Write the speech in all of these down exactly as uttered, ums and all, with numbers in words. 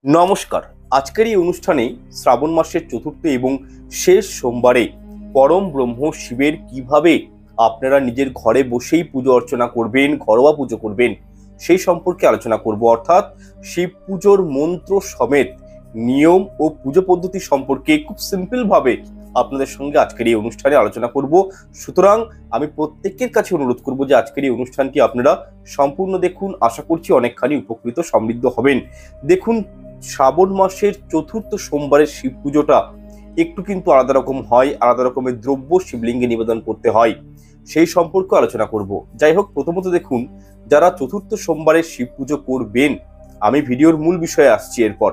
নমস্কার। আজকের এই অনুষ্ঠানে শ্রাবণ মাসের চতুর্থ এবং শেষ সোমবারে পরম ব্রহ্ম শিবের কিভাবে আপনারা নিজের ঘরে বসেই পুজো অর্চনা করবেন, ঘরোয়া পুজো করবেন, সেই সম্পর্কে আলোচনা করব। অর্থাৎ শিব পুজোর মন্ত্র সমেত নিয়ম ও পুজো পদ্ধতি সম্পর্কে খুব সিম্পল ভাবে আপনাদের সঙ্গে আজকের এই অনুষ্ঠানে আলোচনা করব। সুতরাং আমি প্রত্যেকের কাছে অনুরোধ করব যে আজকের এই অনুষ্ঠানটি আপনারা সম্পূর্ণ দেখুন। আশা করছি অনেকখানি উপকৃত সমৃদ্ধ হবেন। দেখুন, শ্রাবণ মাসের চতুর্থ সোমবারের শিব পুজোটা একটু কিন্তু আলাদা রকম হয়, আলাদা রকমের দ্রব্য শিবলিঙ্গে নিবেদন করতে হয়, সেই সম্পর্কে আলোচনা করব। যাই হোক, প্রথমত দেখুন, যারা চতুর্থ সোমবারের শিব পুজো করবেন, আমি ভিডিওর মূল বিষয়ে আসছি এরপর।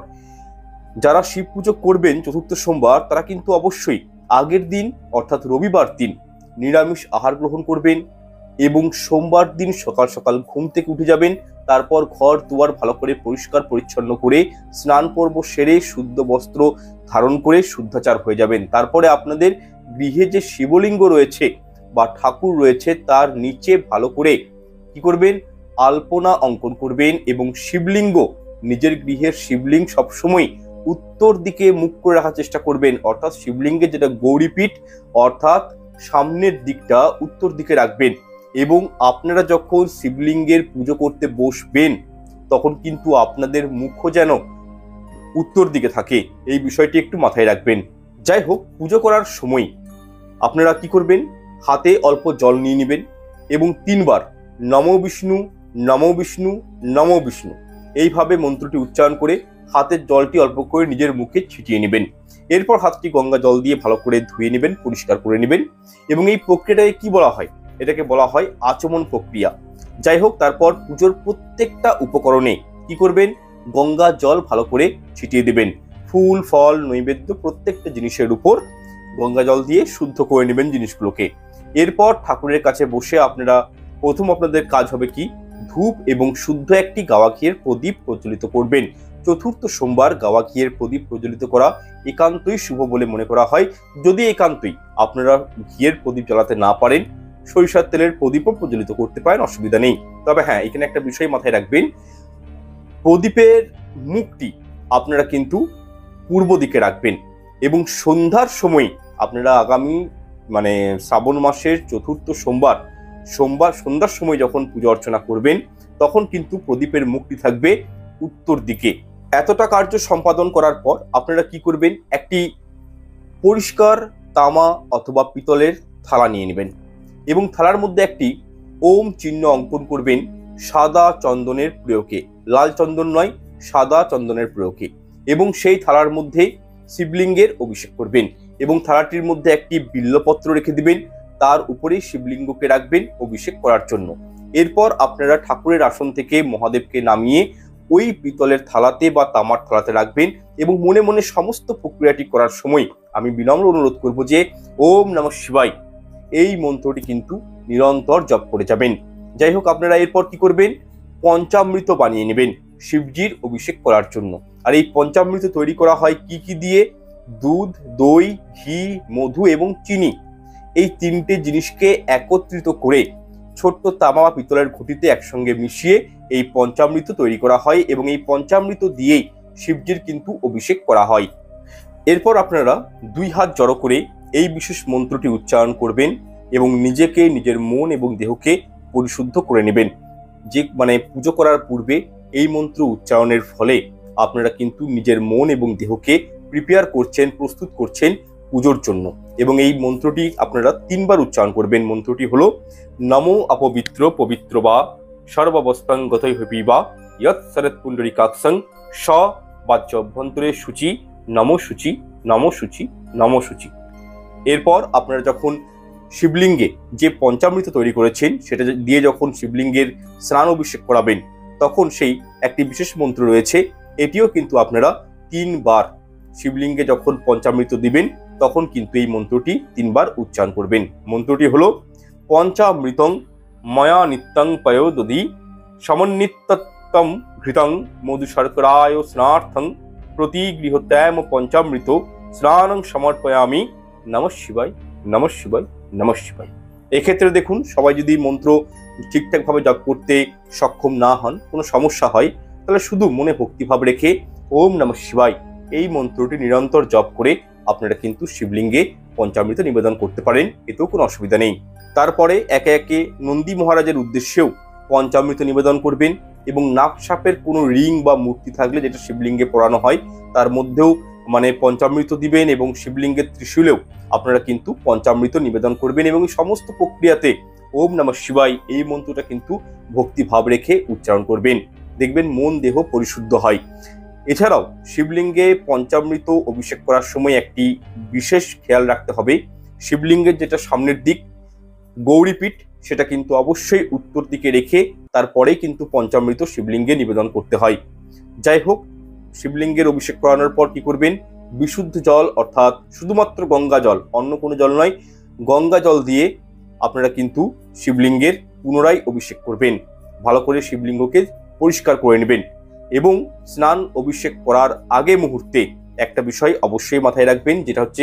যারা শিব পুজো করবেন চতুর্থ সোমবার, তারা কিন্তু অবশ্যই আগের দিন অর্থাৎ রবিবার দিন নিরামিষ আহার গ্রহণ করবেন এবং সোমবার দিন সকাল সকাল ঘুম থেকে উঠে যাবেন। তারপর ঘর দুয়ার ভালো করে পরিষ্কার পরিচ্ছন্ন করে স্নান পর্ব সেরে শুদ্ধ বস্ত্র ধারণ করে শুদ্ধাচার হয়ে যাবেন। তারপরে আপনাদের গৃহে যে শিবলিঙ্গ রয়েছে বা ঠাকুর রয়েছে তার নিচে ভালো করে কি করবেন, আলপনা অঙ্কন করবেন এবং শিবলিঙ্গ, নিজের গৃহের শিবলিঙ্গ সবসময় উত্তর দিকে মুখ করে রাখার চেষ্টা করবেন। অর্থাৎ শিবলিঙ্গের যেটা গৌরীপীঠ অর্থাৎ সামনের দিকটা উত্তর দিকে রাখবেন। এবং আপনারা যখন শিবলিঙ্গের পুজো করতে বসবেন তখন কিন্তু আপনাদের মুখও যেন উত্তর দিকে থাকে, এই বিষয়টি একটু মাথায় রাখবেন। যাই হোক, পুজো করার সময় আপনারা কি করবেন, হাতে অল্প জল নিয়ে নেবেন এবং তিনবার নমো বিষ্ণু নমো বিষ্ণু নমো বিষ্ণু এইভাবে মন্ত্রটি উচ্চারণ করে হাতের জলটি অল্প করে নিজের মুখে ছিটিয়ে নেবেন। এরপর হাতটি গঙ্গা জল দিয়ে ভালো করে ধুয়ে নেবেন, পরিষ্কার করে নেবেন। এবং এই প্রক্রিয়াটাকে কি বলা হয়, এটাকে বলা হয় আচমন প্রক্রিয়া। যাই হোক, তারপর পুজোর প্রত্যেকটা উপকরণে কি করবেন, গঙ্গা জল ভালো করে ছিটিয়ে দেবেন। ফুল ফল নৈবেদ্য প্রত্যেকটা জিনিসের উপর গঙ্গা জল দিয়ে শুদ্ধ করে নেবেন জিনিসগুলোকে। এরপর ঠাকুরের কাছে বসে আপনারা প্রথম আপনাদের কাজ হবে কি, ধূপ এবং শুদ্ধ একটি গাওয়া ঘিয়ের প্রদীপ প্রজ্বলিত করবেন। চতুর্থ সোমবার গাওয়া ঘিয়ের প্রদীপ প্রজ্বলিত করা একান্তই শুভ বলে মনে করা হয়। যদি একান্তই আপনারা ঘিয়ের প্রদীপ জ্বালাতে না পারেন, সরিষার তেলের প্রদীপও প্রজ্বলিত করতে পারেন, অসুবিধা নেই। তবে হ্যাঁ, এখানে একটা বিষয় মাথায় রাখবেন, প্রদীপের মুখটি আপনারা কিন্তু পূর্ব দিকে রাখবেন এবং সন্ধ্যার সময় আপনারা আগামী মানে শ্রাবণ মাসের চতুর্থ সোমবার সোমবার সন্ধ্যার সময় যখন পুজো অর্চনা করবেন তখন কিন্তু প্রদীপের মুখটি থাকবে উত্তর দিকে। এতটা কার্য সম্পাদন করার পর আপনারা কি করবেন, একটি পরিষ্কার তামা অথবা পিতলের থালা নিয়ে নেবেন এবং থালার মধ্যে একটি ওম চিহ্ন অঙ্কন করবেন সাদা চন্দনের প্রয়োগে, লাল চন্দন নয়, সাদা চন্দনের প্রয়োগে। এবং সেই থালার মধ্যে শিবলিঙ্গের অভিষেক করবেন এবং থালাটির মধ্যে একটি বিল্লপত্র রেখে দিবেন, তার উপরে শিবলিঙ্গকে রাখবেন অভিষেক করার জন্য। এরপর আপনারা ঠাকুরের আসন থেকে মহাদেবকে নামিয়ে ওই পিতলের থালাতে বা তামার থালাতে রাখবেন এবং মনে মনে সমস্ত প্রক্রিয়াটি করার সময় আমি বিনম্র অনুরোধ করব যে ওম নমঃ শিবায় এই মন্ত্রটি কিন্তু নিরন্তর জপ করে যাবেন। যাই হোক, আপনারা এরপর কি করবেন, পঞ্চামৃত বানিয়ে নেবেন শিবজির অভিষেক করার জন্য। আর এই পঞ্চামৃত তৈরি করা হয় কি কি দিয়ে, দুধ, দই, ঘি, মধু এবং চিনি, এই তিনটে জিনিসকে একত্রিত করে ছোট্ট তামা বা পিতলের ঘটিতে একসঙ্গে মিশিয়ে এই পঞ্চামৃত তৈরি করা হয় এবং এই পঞ্চামৃত দিয়েই শিবজির কিন্তু অভিষেক করা হয়। এরপর আপনারা দুই হাত জড়ো করে এই বিশেষ মন্ত্রটি উচ্চারণ করবেন এবং নিজেকে, নিজের মন এবং দেহকে পরিশুদ্ধ করে নেবেন। যে মানে পুজো করার পূর্বে এই মন্ত্র উচ্চারণের ফলে আপনারা কিন্তু নিজের মন এবং দেহকে প্রিপেয়ার করছেন, প্রস্তুত করছেন পুজোর জন্য। এবং এই মন্ত্রটি আপনারা তিনবার উচ্চারণ করবেন। মন্ত্রটি হলো নমো অপবিত্র পবিত্র বা সর্বাবস্থাং গতৈ হবিবা ইয়ৎ শরৎ পুণ্ডরীকাক্ষং স বাচ্য অভ্যন্তরে সূচি নমো সূচি নমো সূচি নমো সূচি। এরপর আপনারা যখন শিবলিঙ্গে যে পঞ্চামৃত তৈরি করেছেন সেটা দিয়ে যখন শিবলিঙ্গের স্নান অভিষেক করাবেন তখন সেই একটি বিশেষ মন্ত্র রয়েছে, এটিও কিন্তু আপনারা তিনবার শিবলিঙ্গে যখন পঞ্চামৃত দিবেন তখন কিন্তু এই মন্ত্রটি তিনবার উচ্চারণ করবেন। মন্ত্রটি হলো পঞ্চামৃতং ময়া নিত্যং পয়োদধি সমন্বিতম ঘৃতং মধু শর্করায় স্নার্থং প্রতি গৃহত্যাম পঞ্চামৃত স্নানং সমর্পয়ামি নমঃ শিবায় নমঃ শিবায় নমঃ শিবায়। এক্ষেত্রে দেখুন, সবাই যদি মন্ত্র ঠিকঠাকভাবে জপ করতে সক্ষম না হন, কোনো সমস্যা হয়, তাহলে শুধু মনে ভক্তিভাব রেখে ওম নমঃ শিবায় এই মন্ত্রটি নিরন্তর জপ করে আপনারা কিন্তু শিবলিঙ্গে পঞ্চামৃত নিবেদন করতে পারেন, এতেও কোনো অসুবিধা নেই। তারপরে একে একে নন্দী মহারাজের উদ্দেশ্যেও পঞ্চামৃত নিবেদন করবেন এবং নাগ সাপের কোনো রিং বা মূর্তি থাকলে যেটা শিবলিঙ্গে পরানো হয় তার মধ্যেও মানে পঞ্চামৃত দিবেন এবং শিবলিঙ্গের ত্রিশূলেও আপনারা কিন্তু পঞ্চামৃত নিবেদন করবেন এবং সমস্ত প্রক্রিয়াতে ওম নমঃ শিবায় এই মন্ত্রটা কিন্তু ভক্তিভাব রেখে উচ্চারণ করবেন। দেখবেন মন দেহ পরিশুদ্ধ হয়। এছাড়াও শিবলিঙ্গে পঞ্চামৃত অভিষেক করার সময় একটি বিশেষ খেয়াল রাখতে হবে, শিবলিঙ্গের যেটা সামনের দিক গৌরীপীঠ সেটা কিন্তু অবশ্যই উত্তর দিকে রেখে তারপরেই কিন্তু পঞ্চামৃত শিবলিঙ্গে নিবেদন করতে হয়। যাই হোক, শিবলিঙ্গের অভিষেক করানোর পর কি করবেন, বিশুদ্ধ জল অর্থাৎ শুধুমাত্র গঙ্গা জল, অন্য কোনো জল নয়, গঙ্গা জল দিয়ে আপনারা কিন্তু শিবলিঙ্গের পুনরায় অভিষেক করবেন। ভালো করে শিবলিঙ্গকে পরিষ্কার করে নেবেন এবং স্নান অভিষেক করার আগে মুহূর্তে একটা বিষয় অবশ্যই মাথায় রাখবেন, যেটা হচ্ছে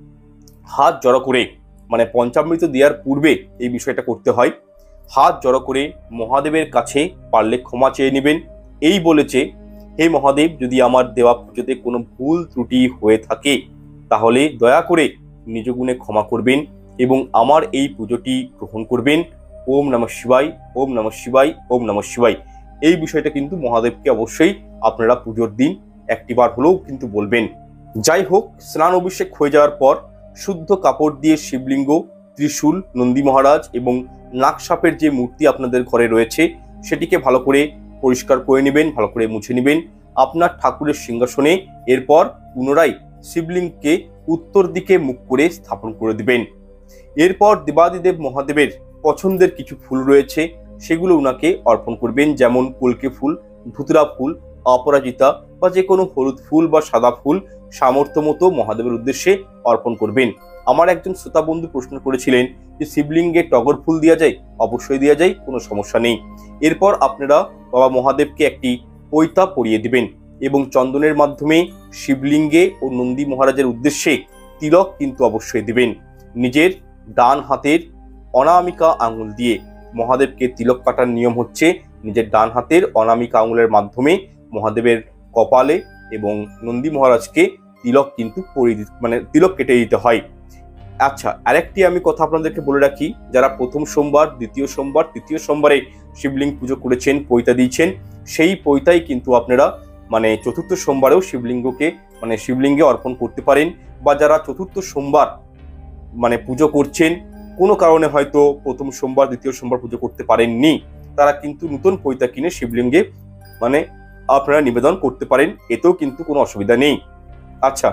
হাত জড়ো করে, মানে পঞ্চামৃত দেওয়ার পূর্বে এই বিষয়টা করতে হয়, হাত জড়ো করে মহাদেবের কাছে পারলে ক্ষমা চেয়ে নেবেন। এই বলেছে, হে মহাদেব, যদি আমার দেওয়া পুজোতে কোনো ভুল ত্রুটি হয়ে থাকে তাহলে দয়া করে নিজ গুণে ক্ষমা করবেন এবং আমার এই পুজোটি গ্রহণ করবেন। ওম নমঃ শিবায়, ওম নমঃ শিবায়, ওম নমঃ শিবায়। এই বিষয়টা কিন্তু মহাদেবকে অবশ্যই আপনারা পুজোর দিন একটিবার হলেও কিন্তু বলবেন। যাই হোক, স্নান অভিষেক হয়ে যাওয়ার পর শুদ্ধ কাপড় দিয়ে শিবলিঙ্গ, ত্রিশূল, নন্দী মহারাজ এবং নাগ সাপের যে মূর্তি আপনাদের ঘরে রয়েছে সেটিকে ভালো করে পরিষ্কার করে নেবেন, ভালো করে মুছে নেবেন আপনার ঠাকুরের সিংহাসনে। এরপর পুনরায় শিবলিঙ্গকে উত্তর দিকে মুখ করে স্থাপন করে দিবেন। এরপর দেবাদিদেব মহাদেবের পছন্দের কিছু ফুল রয়েছে, সেগুলো উনাকে অর্পণ করবেন, যেমন কলকে ফুল, ধুতরা ফুল, অপরাজিতা বা যে কোনো হলুদ ফুল বা সাদা ফুল সামর্থ্য মতো মহাদেবের উদ্দেশ্যে অর্পণ করবেন। আমার একজন শ্রোতা বন্ধু প্রশ্ন করেছিলেন যে শিবলিঙ্গে টগর ফুল দেওয়া যায়? অবশ্যই দেওয়া যায়, কোনো সমস্যা নেই। এরপর আপনারা বাবা মহাদেবকে একটি পৈতা পরিয়ে দিবেন এবং চন্দনের মাধ্যমে শিবলিঙ্গে ও নন্দী মহারাজের উদ্দেশ্যে তিলক কিন্তু অবশ্যই দিবেন। নিজের ডান হাতের অনামিকা আঙুল দিয়ে মহাদেবকে তিলক কাটার নিয়ম হচ্ছে নিজের ডান হাতের অনামিকা আঙুলের মাধ্যমে মহাদেবের কপালে এবং নন্দী মহারাজকে তিলক কিন্তু পরিয়ে মানে তিলক কেটে দিতে হয়। আচ্ছা, আরেকটি আমি কথা আপনাদেরকে বলে রাখি, যারা প্রথম সোমবার, দ্বিতীয় সোমবার, তৃতীয় সোমবারে শিবলিঙ্গ পুজো করেছেন, পৈতা দিয়েছেন, সেই পৈতাই কিন্তু আপনারা মানে চতুর্থ সোমবারেও শিবলিঙ্গকে মানে শিবলিঙ্গে অর্পণ করতে পারেন। বা যারা চতুর্থ সোমবার মানে পুজো করছেন, কোনো কারণে হয়তো প্রথম সোমবার, দ্বিতীয় সোমবার পুজো করতে পারেননি, তারা কিন্তু নতুন পৈতা কিনে শিবলিঙ্গে মানে আপনারা নিবেদন করতে পারেন, এতেও কিন্তু কোনো অসুবিধা নেই। আচ্ছা,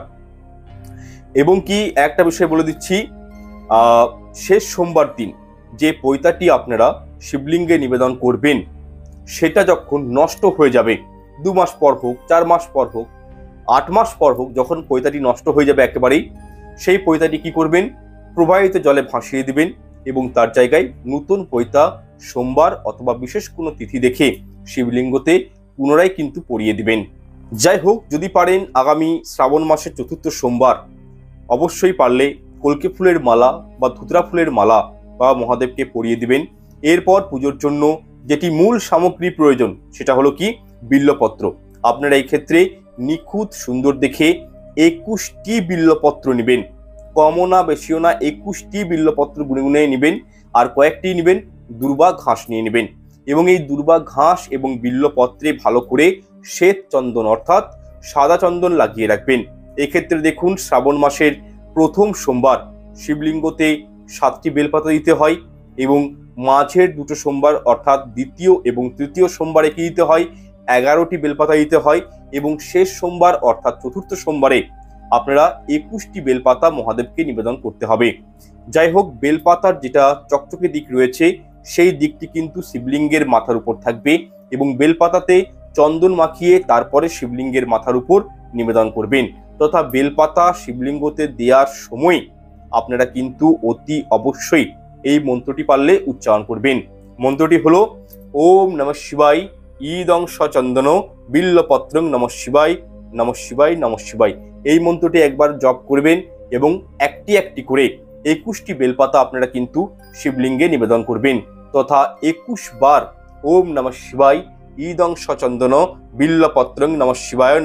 এবং কি একটা বিষয় বলে দিচ্ছি, আহ শেষ সোমবার দিন যে পৈতাটি আপনারা শিবলিঙ্গে নিবেদন করবেন সেটা যখন নষ্ট হয়ে যাবে, দু মাস পর হোক, চার মাস পর হোক, আট মাস পর হোক, যখন পৈতাটি নষ্ট হয়ে যাবে একেবারেই, সেই পৈতাটি কি করবেন, প্রবাহিত জলে ভাসিয়ে দিবেন এবং তার জায়গায় নতুন পৈতা সোমবার অথবা বিশেষ কোনো তিথি দেখে শিবলিঙ্গতে পুনরায় কিন্তু পরিয়ে দিবেন। যাই হোক, যদি পারেন আগামী শ্রাবণ মাসের চতুর্থ সোমবার অবশ্যই পারলে কলকে ফুলের মালা বা ধুতরা ফুলের মালা বা মহাদেবকে পরিয়ে দিবেন। এরপর পুজোর জন্য যেটি মূল সামগ্রী প্রয়োজন সেটা হলো কি, বিল্লপত্র। আপনারা এই ক্ষেত্রে নিখুঁত সুন্দর দেখে একুশটি বিল্লপত্র নেবেন, কমও না বেশিও না, একুশটি বিল্লপত্র গুনে গুনে নেবেন। আর কয়েকটি নেবেন দুর্বা ঘাস নিয়ে নেবেন এবং এই দুর্বা ঘাস এবং বিল্লপত্রে ভালো করে শ্বেত চন্দন অর্থাৎ সাদা চন্দন লাগিয়ে রাখবেন। এক্ষেত্রে দেখুন, শ্রাবণ মাসের প্রথম সোমবার শিবলিঙ্গতে সাতটি বেলপাতা দিতে হয় এবং মাঝের দুটো সোমবার অর্থাৎ দ্বিতীয় এবং তৃতীয় সোমবারে কি দিতে হয়, এগারোটি বেলপাতা দিতে হয় এবং শেষ সোমবার অর্থাৎ চতুর্থ সোমবারে আপনারা একুশটি বেলপাতা মহাদেবকে নিবেদন করতে হবে। যাই হোক, বেলপাতার যেটা চকচকে দিক রয়েছে সেই দিকটি কিন্তু শিবলিঙ্গের মাথার উপর থাকবে এবং বেলপাতাতে চন্দন মাখিয়ে তারপরে শিবলিঙ্গের মাথার উপর নিবেদন করবেন। তথা বেলপাতা শিবলিঙ্গতে দেওয়ার সময় আপনারা কিন্তু অতি অবশ্যই এই মন্ত্রটি পারলে উচ্চারণ করবেন। মন্ত্রটি হলো ওম নমঃ শিবায় ঈদং সচন্দন বিল্লপত্রং নমঃ শিবায় নমঃ শিবায় নমঃ শিবায়। এই মন্ত্রটি একবার জপ করবেন এবং একটি একটি করে একুশটি বেলপাতা আপনারা কিন্তু শিবলিঙ্গে নিবেদন করবেন। তথা একুশ বার ওম নমঃ শিবায় ঈদং সচন্দন বিল্লপত্রং নমঃ শিবায় নমঃ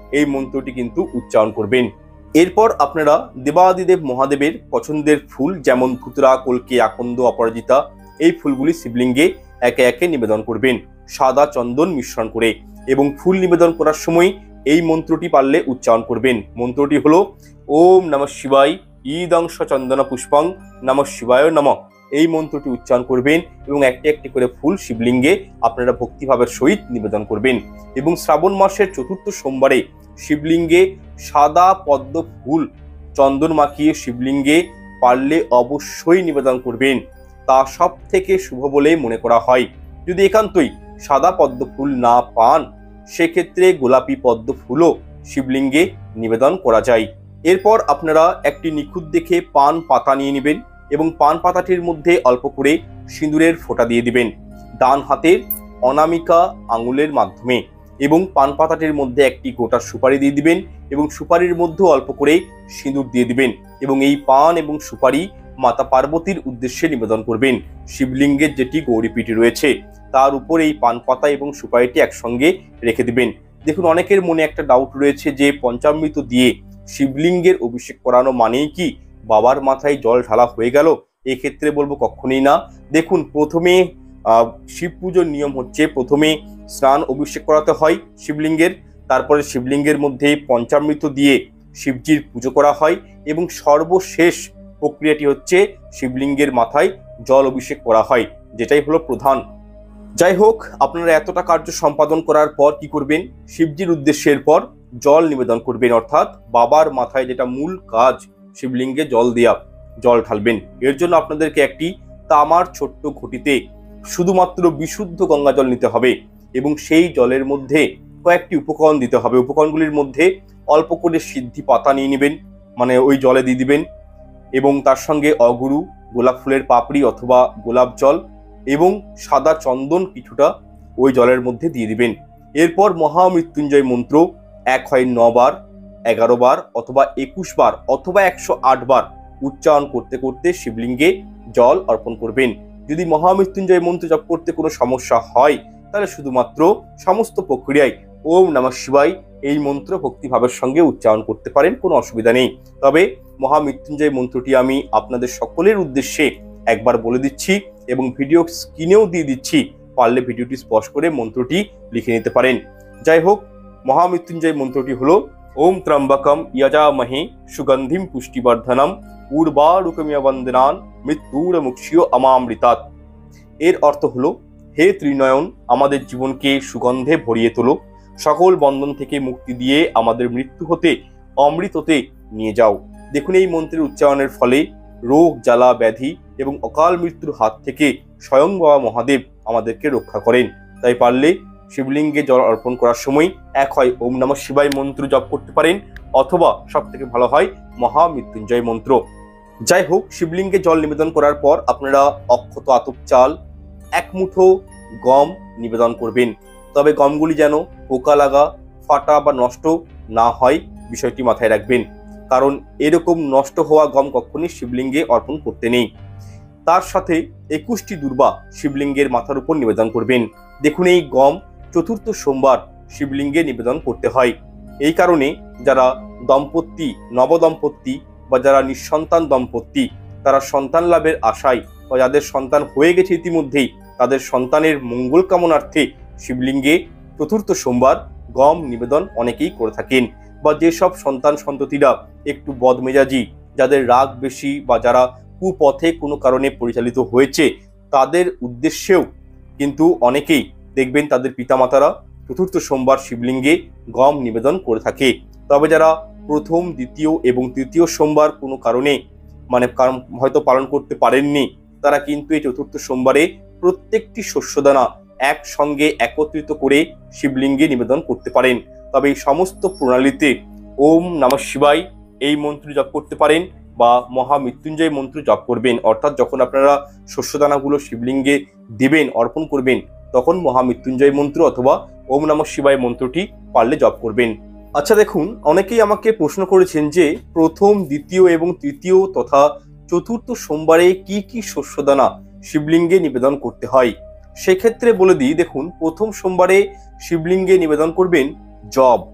এই মন্ত্রটি কিন্তু উচ্চারণ করবেন। এরপর আপনারা দেবাদিদেব মহাদেবের পছন্দের ফুল যেমন ধুতরা, কল্কি, আকন্দ, অপরাজিতা এই ফুলগুলি শিবলিঙ্গে একে একে নিবেদন করবেন সাদা চন্দন মিশ্রণ করে। এবং ফুল নিবেদন করার সময় এই মন্ত্রটি পারলে উচ্চারণ করবেন। মন্ত্রটি হলো ওম নমঃ শিবায় ঈদংশ চন্দন পুষ্পং নমঃ শিবায় নমঃ। এই মন্ত্রটি উচ্চারণ করবেন এবং একটি একটি করে ফুল শিবলিঙ্গে আপনারা ভক্তিভাবের সহিত নিবেদন করবেন। এবং শ্রাবণ মাসের চতুর্থ সোমবারে শিবলিঙ্গে সাদা পদ্ম ফুল চন্দন মাখিয়ে শিবলিঙ্গে পারলে অবশ্যই নিবেদন করবেন, তা সব থেকে শুভ বলে মনে করা হয়। যদি একান্তই সাদা পদ্ম ফুল না পান সেক্ষেত্রে গোলাপি পদ্ম ফুলও শিবলিঙ্গে নিবেদন করা যায়। এরপর আপনারা একটি নিখুঁত দেখে পান পাতা নিয়ে নেবেন এবং পান পাতাটির মধ্যে অল্প করে সিঁদুরের ফোঁটা দিয়ে দিবেন ডান হাতের অনামিকা আঙুলের মাধ্যমে। এবং পান পাতাটির মধ্যে একটি গোটা সুপারি দিয়ে দিবেন এবং সুপারির মধ্যে অল্প করে সিঁদুর দিয়ে দিবেন। এবং এই পান এবং সুপারি মাতা পার্বতীর উদ্দেশ্যে নিবেদন করবেন। শিবলিঙ্গের যেটি গৌরীপীঠ রয়েছে তার উপর এই পান পাতা এবং সুপারিটি একসঙ্গে রেখে দিবেন। দেখুন, অনেকের মনে একটা ডাউট রয়েছে যে পঞ্চামৃত দিয়ে শিবলিঙ্গের অভিষেক করানো মানেই কি বাবার মাথায় জল ঢালা হয়ে গেল? এক্ষেত্রে বলবো কখনোই না। দেখুন, প্রথমে আহ শিব পুজোর নিয়ম হচ্ছে প্রথমে স্নান অভিষেক করাতে হয় শিবলিঙ্গের, তারপরে শিবলিঙ্গের মধ্যে পঞ্চামৃত দিয়ে শিবজির পুজো করা হয় এবং সর্বশেষ প্রক্রিয়াটি হচ্ছে শিবলিঙ্গের মাথায় জল অভিষেক করা হয়, যেটাই হলো প্রধান। যাই হোক, আপনারা এতটা কার্য সম্পাদন করার পর কি করবেন? শিবজির উদ্দেশ্যের পর জল নিবেদন করবেন, অর্থাৎ বাবার মাথায় যেটা মূল কাজ শিবলিঙ্গে জল দেয়া, জল ঢালবেন। এর জন্য আপনাদেরকে একটি তামার ছোট্ট ঘটিতে শুধুমাত্র বিশুদ্ধ গঙ্গা জল নিতে হবে এবং সেই জলের মধ্যে কয়েকটি উপকরণ দিতে হবে। উপকরণগুলির মধ্যে অল্প করে সিদ্ধি পাতা নিয়ে নেবেন, মানে ওই জলে দিয়ে দিবেন এবং তার সঙ্গে অগুরু, গোলাপ ফুলের পাপড়ি অথবা গোলাপ জল এবং সাদা চন্দন কিছুটা ওই জলের মধ্যে দিয়ে দিবেন। এরপর মহামৃত্যুঞ্জয় মন্ত্র এক হয় নবার, এগারো বার অথবা একুশ বার অথবা একশো আট বার উচ্চারণ করতে করতে শিবলিঙ্গে জল অর্পণ করবেন। যদি মহামৃত্যুঞ্জয় মন্ত্র জপ করতে কোনো সমস্যা হয় তাহলে শুধুমাত্র সমস্ত প্রক্রিয়ায় ওম নমঃ শিবায় এই মন্ত্র ভক্তিভাবের সঙ্গে উচ্চারণ করতে পারেন, কোনো অসুবিধা নেই। তবে মহামৃত্যুঞ্জয় মন্ত্রটি আমি আপনাদের সকলের উদ্দেশ্যে একবার বলে দিচ্ছি এবং ভিডিও স্ক্রিনেও দিয়ে দিচ্ছি, পারলে ভিডিওটি স্পষ্ট করে মন্ত্রটি লিখে নিতে পারেন। যাই হোক, মহামৃত্যুঞ্জয় মন্ত্রটি হলো ওম ত্রম্বকম যজামহে সুগন্ধিম পুষ্টিবর্ধনম উর্বারুকমিয় বন্দনান মৃত্যুর মুক্ষিয় অমামৃতাৎ। এর অর্থ হলো, হে ত্রিনয়ন, আমাদের জীবনকে সুগন্ধে ভরিয়ে তোলো, সকল বন্ধন থেকে মুক্তি দিয়ে আমাদের মৃত্যু হতে অমৃততে নিয়ে যাও। দেখুন, এই মন্ত্রের উচ্চারণের ফলে রোগ, জ্বালা, ব্যাধি এবং অকাল মৃত্যুর হাত থেকে স্বয়ং বাবা মহাদেব আমাদেরকে রক্ষা করেন। তাই পারলে শিবলিঙ্গে জল অর্পণ করার সময় এক হয় ওম নমঃ শিবায় মন্ত্র জপ করতে পারেন অথবা সব থেকে ভালো হয় মহামৃত্যুঞ্জয় মন্ত্র। যাই হোক, শিবলিঙ্গে জল নিবেদন করার পর আপনারা অক্ষত আতপ চাল, এক মুঠো গম নিবেদন করবেন। তবে গমগুলি যেন পোকা লাগা, ফাটা বা নষ্ট না হয় বিষয়টি মাথায় রাখবেন, কারণ এরকম নষ্ট হওয়া গম কখনই শিবলিঙ্গে অর্পণ করতে নেই। তার সাথে একুশটি দুর্বা শিবলিঙ্গের মাথার উপর নিবেদন করবেন। দেখুন, এই গম চতুর্থ সোমবার শিবলিঙ্গে নিবেদন করতে হয়। এই কারণে যারা দম্পতি, নবদম্পতি বা যারা নিঃসন্তান দম্পতি তারা সন্তান লাভের আশায় বা যাদের সন্তান হয়ে গেছে ইতিমধ্যেই তাদের সন্তানের মঙ্গল কামনার্থে শিবলিঙ্গে চতুর্থ সোমবার গম নিবেদন অনেকেই করে থাকেন। বা যেসব সন্তান সন্ততিরা একটু বদমেজাজি, যাদের রাগ বেশি বা যারা কুপথে কোনো কারণে পরিচালিত হয়েছে তাদের উদ্দেশ্যেও কিন্তু অনেকেই দেখবেন তাদের পিতামাতারা চতুর্থ সোমবার শিবলিঙ্গে গম নিবেদন করে থাকে। তবে যারা প্রথম, দ্বিতীয় এবং তৃতীয় সোমবার কোনো কারণে মানে কারণ হয়তো পালন করতে পারেননি তারা কিন্তু এই চতুর্থ সোমবারে প্রত্যেকটি শস্যদানা একসঙ্গে একত্রিত করে শিবলিঙ্গে নিবেদন করতে পারেন। তবে এই সমস্ত প্রণালীতে ওম নমঃ শিবায় এই মন্ত্র জপ করতে পারেন বা মহামৃত্যুঞ্জয় মন্ত্র জপ করবেন। অর্থাৎ যখন আপনারা শস্যদানাগুলো শিবলিঙ্গে দিবেন, অর্পণ করবেন, তখন মহামৃত্যুঞ্জয় মন্ত্র অথবা ওম নমঃ শিবায় মন্ত্রটি পারলে জপ করবেন। আচ্ছা, দেখুন, অনেকেই আমাকে প্রশ্ন করেছেন যে প্রথম, দ্বিতীয় এবং তৃতীয় তথা চতুর্থ সোমবারে কি কি শস্যদানা শিবলিঙ্গে নিবেদন করতে হয়। সেক্ষেত্রে বলে দিই, দেখুন, প্রথম সোমবারে শিবলিঙ্গে নিবেদন করবেন জব,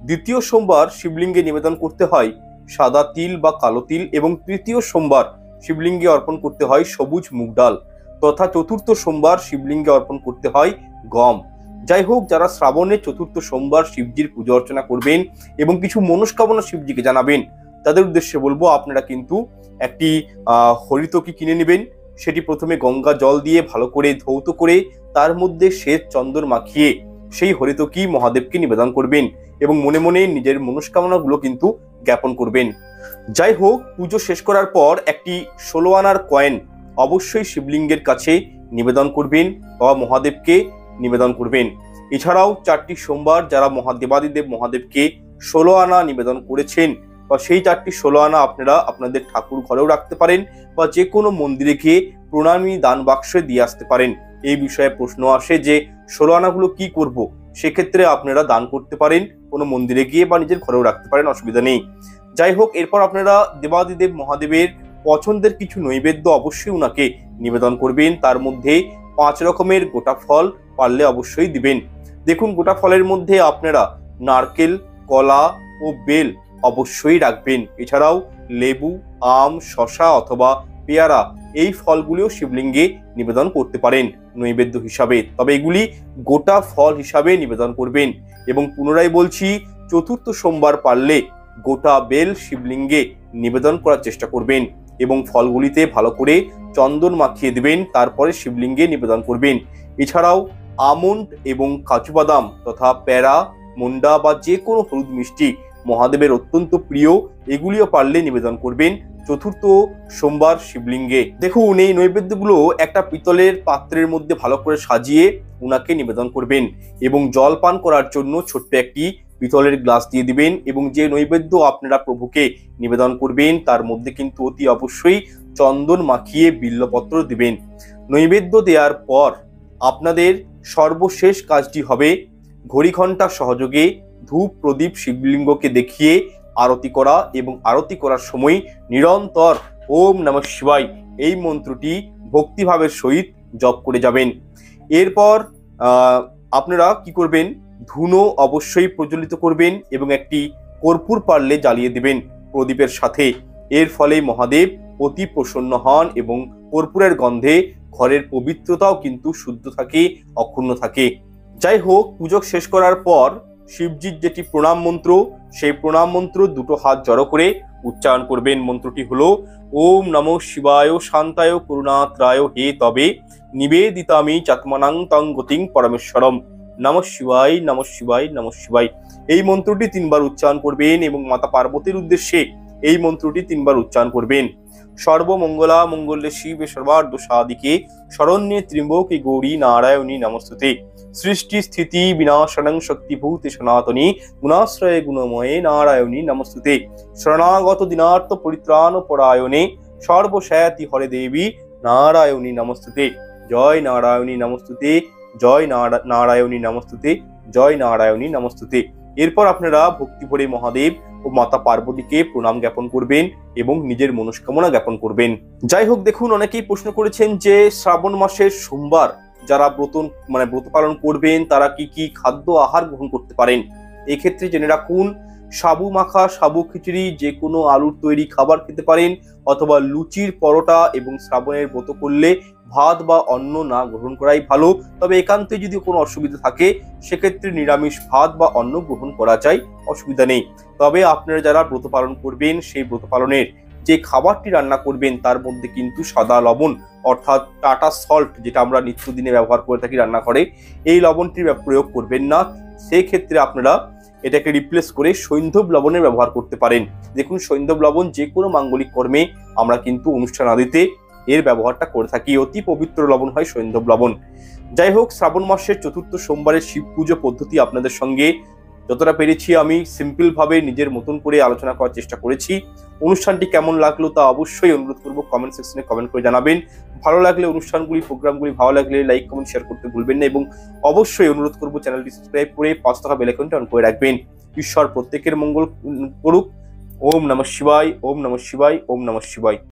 দ্বিতীয় সোমবার শিবলিঙ্গে নিবেদন করতে হয় সাদা তিল বা কালো তিল, এবং তৃতীয় সোমবার শিবলিঙ্গে অর্পণ করতে হয় সবুজ মুগ ডাল, তথা চতুর্থ সোমবার শিবলিঙ্গে অর্পণ করতে হয় গম। যাই হোক, যারা শ্রাবণের চতুর্থ সোমবার শিবজির পুজো অর্চনা করবেন এবং কিছু মনস্কামনা শিবজিকে জানাবেন, তাদের উদ্দেশ্যে বলবো আপনারা কিন্তু একটি আহ হরিতকি কিনে নেবেন। সেটি প্রথমে গঙ্গা জল দিয়ে ভালো করে ধৌত করে তার মধ্যে শ্বেত চন্দন মাখিয়ে সেই হরিতকি মহাদেবকে নিবেদন করবেন এবং মনে মনে নিজের মনস্কামনাগুলো কিন্তু জ্ঞাপন করবেন। যাই হোক, পুজো শেষ করার পর একটি ষোলো আনার কয়েন অবশ্যই শিবলিঙ্গের কাছে নিবেদন করবেন বা মহাদেবকে নিবেদন করবেন। এছাড়াও চারটি সোমবার যারা মহাদেবাদিদেব মহাদেবকে ষোলো আনা নিবেদন করেছেন, বা সেই চারটি ষোলো আনা আপনারা আপনাদের ঠাকুর ঘরেও রাখতে পারেন বা যে কোনো মন্দিরে গিয়ে প্রণামী দান বাক্সে দিয়ে আসতে পারেন। এই বিষয়ে প্রশ্ন আসে যে ষোলো আনাগুলো কি করব, সেক্ষেত্রে আপনারা দান করতে পারেন কোনো মন্দিরে গিয়ে বা নিজের ঘরেও রাখতে পারেন, অসুবিধা নেই। যাই হোক, এরপর আপনারা দেবাদিদেব মহাদেবের পছন্দের কিছু নৈবেদ্য অবশ্যই উনাকে নিবেদন করবেন। তার মধ্যে পাঁচ রকমের গোটা ফল পারলে অবশ্যই দিবেন। দেখুন, গোটা ফলের মধ্যে আপনারা নারকেল, কলা ও বেল অবশ্যই রাখবেন। এছাড়াও লেবু, আম, শশা অথবা পেয়ারা এই ফলগুলিও শিবলিঙ্গে নিবেদন করতে পারেন নৈবেদ্য হিসাবে, তবে এগুলি গোটা ফল হিসাবে নিবেদন করবেন। এবং পুনরায় বলছি, চতুর্থ সোমবার পারলে গোটা বেল শিবলিঙ্গে নিবেদন করার চেষ্টা করবেন এবং ফলগুলিতে ভালো করে চন্দন মাখিয়ে দিবেন, তারপরে শিবলিঙ্গে নিবেদন করবেন। এছাড়াও আমন্ড এবং কাজু বাদাম তথা প্যারা, মুন্ডা বা যে কোনো হলুদ মিষ্টি মহাদেবের অত্যন্ত প্রিয়, এগুলিও পারলে নিবেদন করবেন চতুর্থ সোমবার শিবলিঙ্গে। দেখুন, এই নৈবেদ্যগুলো একটা পিতলের পাত্রের মধ্যে ভালো করে সাজিয়ে উনাকে নিবেদন করবেন এবং জল পান করার জন্য ছোট্ট একটি পিতলের গ্লাস দিয়ে দিবেন। এবং যে নৈবেদ্য আপনারা প্রভুকে নিবেদন করবেন তার মধ্যে কিন্তু অতি অবশ্যই চন্দন মাখিয়ে বিল্লপত্র দিবেন। নৈবেদ্য দেওয়ার পর আপনাদের সর্বশেষ কাজটি হবে ঘড়ি ঘণ্টা সহযোগে ধূপ প্রদীপ শিবলিঙ্গকে দেখিয়ে আরতি করা এবং আরতি করার সময় নিরন্তর ওম নমঃ শিবায় এই মন্ত্রটি ভক্তিভাবের সহিত জপ করে যাবেন। এরপর আহ আপনারা কি করবেন, ধুনো অবশ্যই প্রজ্বলিত করবেন এবং একটি কর্পূর পারলে জ্বালিয়ে দিবেন প্রদীপের সাথে। এর ফলে মহাদেব অতি প্রসন্ন হন এবং কর্পূরের গন্ধে ঘরের পবিত্রতাও কিন্তু শুদ্ধ থাকে, অক্ষুণ্ণ থাকে। যাই হোক, পুজো শেষ করার পর শিবজির যেটি প্রণাম মন্ত্র, সেই প্রণাম মন্ত্র দুটো হাত জড়ো করে উচ্চারণ করবেন। মন্ত্রটি হলো ওম নমঃ শিবায় শান্তায় করুণাত্রায় হে তবে নিবেদিতামি চাত্মানাং তং গতিং পরমেশ্বরম নমঃ শিবায় নমঃ শিবায় নমঃ শিবায়। এই মন্ত্রটি তিনবার উচ্চারণ করবেন এবং মাতা পার্বতীর উদ্দেশ্যে এই মন্ত্রটি তিনবার উচ্চারণ করবেন। সর্বমঙ্গলা মঙ্গলে শিবে সর্বার্থ সাধিকে শরণ্যে ত্র্যম্বকে গৌরী নারায়ণী নমস্তুতে সৃষ্টি স্থিতি বিনাশনং শক্তিভূতে সনাতনী গুণাশ্রয়ে গুণময়ে নারায়ণী নমস্তুতে শরণাগত দিনার্থ পরিত্রাণ পরায়ণে সর্বশায়াতি হরে দেবী নারায়ণী নমস্তুতে। জয় নারায়ণী নমস্তুতে, জয় নারায়ণী নমস্তুতে, জয় নারায়ণী নমস্তুতে। এরপর আপনারা ভক্তি ভরে মহাদেব ও মাতা পার্বতীকে প্রণাম জ্ঞাপন করবেন এবং নিজের মনস্কামনা জ্ঞাপন করবেন। যাই হোক, দেখুন, অনেকেই প্রশ্ন করেছেন যে শ্রাবণ মাসের সোমবার যারা ব্রত মানে ব্রত পালন করবেন তারা কি কি খাদ্য আহার গ্রহণ করতে পারেন। এক্ষেত্রে জেনে রাখুন, সাবু মাখা, সাবু খিচুড়ি, যে কোনো আলুর তৈরি খাবার খেতে পারেন, অথবা লুচির পরোটা, এবং শ্রাবণের ব্রত করলে ভাত বা অন্ন না গ্রহণ করাই ভালো। তবে একান্তে যদি কোনো অসুবিধা থাকে সেক্ষেত্রে নিরামিষ ভাত বা অন্ন গ্রহণ করা যায়, অসুবিধা নেই। তবে আপনারা যারা ব্রত পালন করবেন সেই ব্রত পালনের যে খাবারটি রান্না করবেন তার মধ্যে কিন্তু সাদা লবণ অর্থাৎ টাটা সল্ট, যেটা আমরা নিত্যদিনে ব্যবহার করে থাকি রান্নাঘরে, এই লবণটির প্রয়োগ করবেন না। সেই ক্ষেত্রে আপনারা এটাকে রিপ্লেস করে সৈন্ধব লবণের ব্যবহার করতে পারেন। দেখুন, সৈন্ধব লবণ যে কোনো মাঙ্গলিক কর্মে আমরা কিন্তু অনুষ্ঠান আদিতে এর ব্যবহারটা করে থাকি। অতি পবিত্র লবণ হয় সৈন্ধব লবণ। যাই হোক, শ্রাবণ মাসের চতুর্থ সোমবারের শিব পুজো পদ্ধতি আপনাদের সঙ্গে যতটা পেরেছি আমি সিম্পল ভাবে নিজের মতন করে আলোচনা করার চেষ্টা করেছি। অনুষ্ঠানটি কেমন লাগলো তা অবশ্যই অনুরোধ করবো কমেন্ট সেকশনে কমেন্ট করে জানাবেন। ভালো লাগলে অনুষ্ঠানগুলি প্রোগ্রামগুলি ভালো লাগলে লাইক কমেন্ট শেয়ার করতে ভুলবেন না, এবং অবশ্যই অনুরোধ করবো চ্যানেলটি সাবস্ক্রাইব করে পাঁচ টাকা বেল আইকনটি অন করে রাখবেন। ঈশ্বর প্রত্যেকের মঙ্গল করুক। ওম নমঃ শিবায়, ওম নমঃ শিবায়, ওম নমঃ শিবায়।